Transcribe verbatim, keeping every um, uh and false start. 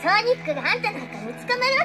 ソニックがあんたなんか見つかめる